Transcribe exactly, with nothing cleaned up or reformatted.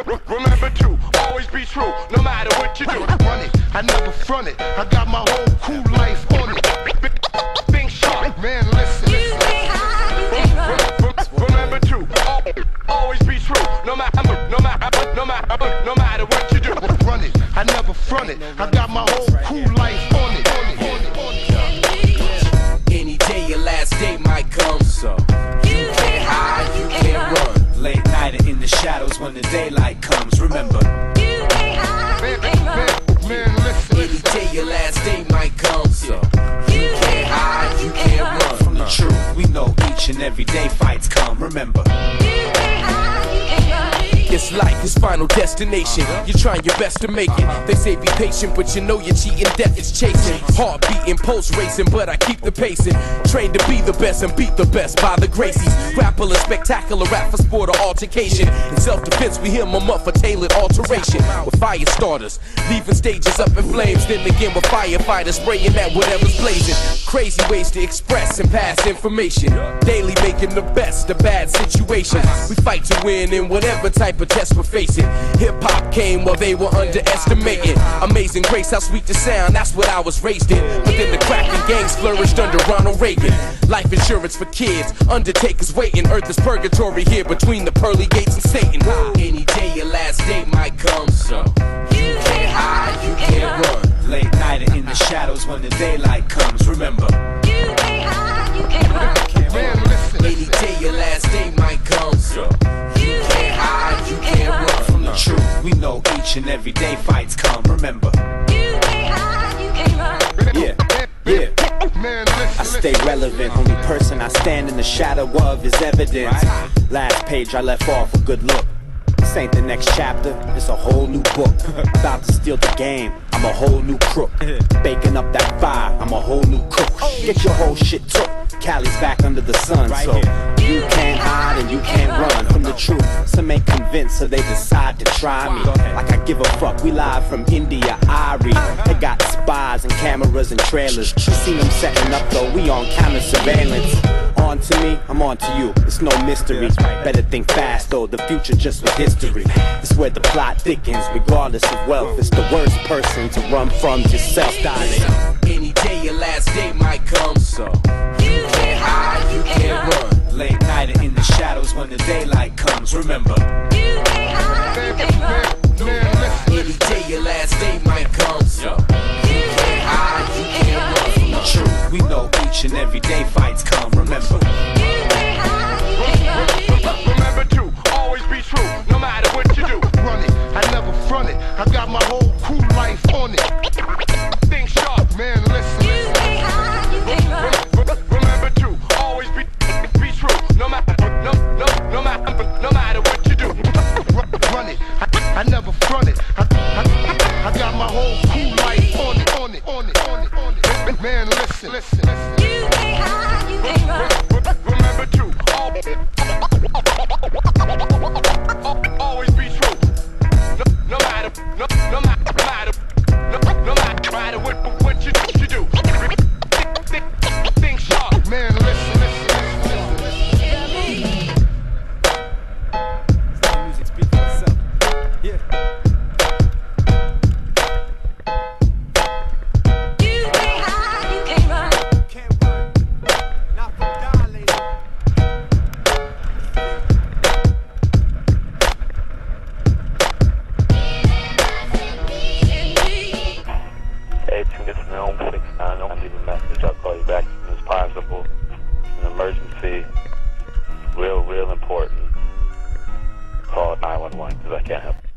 Remember to always be true, no matter what you do. Run it, I never front it. I got my whole cool life on it. Think sharp, man, listen. Remember to always be true, no matter, no matter, no matter, no matter what you do. Run it, I never front it. I got my whole cool life on it. Any day your last day might come, so you can't hide, you can't run. Late night in the shadows when the daylight comes. Remember, you can't hide, you can't run. Man, listen. Any day your last day might come, so you can't hide, you can't run from the truth. We know each and every day fights come. Remember, you can't hide, you can't run. It's life, it's final destination. You're trying your best to make it. They say be patient, but you know you're cheating. Death is chasing. Heart beating, pulse racing, but I keep the pacing. Trained to be the best and beat the best by the Gracies. Grapple a spectacular rap for sport or altercation. In self-defense, we hear them up for tailored alteration. With fire starters, leaving stages up in flames. Then again with firefighters spraying at whatever's blazing. Crazy ways to express and pass information. Daily making the best of bad situations. We fight to win in whatever type of test we're facing. Hip-hop came while they were underestimating. Amazing grace, how sweet the sound, that's what I was raised in. But then the cracking gangs flourished under Ronald Reagan. Life insurance for kids, undertakers waiting. Earth is purgatory here between the pearly gates and Satan. Any day your last day might come, so you can't hide, you can't run. Late night in the shadows when the daylight comes. Remember, you can't hide, you can't run. Man, listen. Any day your last day might come, so you can't hide, you can't run from the truth. We know each and every day fights come. Remember, you can't hide, you can't run. Yeah, yeah. Man, listen. I stay relevant, only person I stand in the shadow of is evidence. Last page I left off a good look. This ain't the next chapter, it's a whole new book. About to steal the game, I'm a whole new crook. Baking up that fire, I'm a whole new cook. Get your whole shit took, Cali's back under the sun. So you can't hide and you can't run from the truth. Some ain't convinced, so they decide to try me. Like I give a fuck, we live from India, Irie. They got spies and cameras and trailers. You seen them setting up though, we on camera surveillance. On to me, I'm on to you, it's no mystery. Better think fast though, the future just was history. It's where the plot thickens, regardless of wealth. It's the worst person to run from yourself, darling. Any day your last day might come, so you can't hide, you can't run. Late night in the shadows when the daylight comes. Remember, you can't hide, you can't run. Any day your last day might come, so you can't hide, you can't run from the truth. We know each and every day fights come. Remember, you can't hide, you can't run. Remember to always be true, no matter what you do. Run it, I never front it. I got my whole cool life on it. Think sharp, man, listen. You can't hide, you can't run. Remember to always be be true, no matter no no no matter no matter what you do. Run it, I, I never front it. I, I, I got my whole cool life on it, on it, on it, on it, on it. Man, listen, listen, listen. You can't hide, you can't run. Remember to always be true, no, no matter no no matter matter no no matter matter what what you you do. Think, think, think sharp, man. Listen, listen, listen, listen. Music speaks for itself. Yeah. You can't hide, you can't run. Can't run, not from God, lady. Hey, to get from home six nine, I leave a message. I'll call you back as soon as possible. An emergency, real, real important. Call nine one one because I can't help.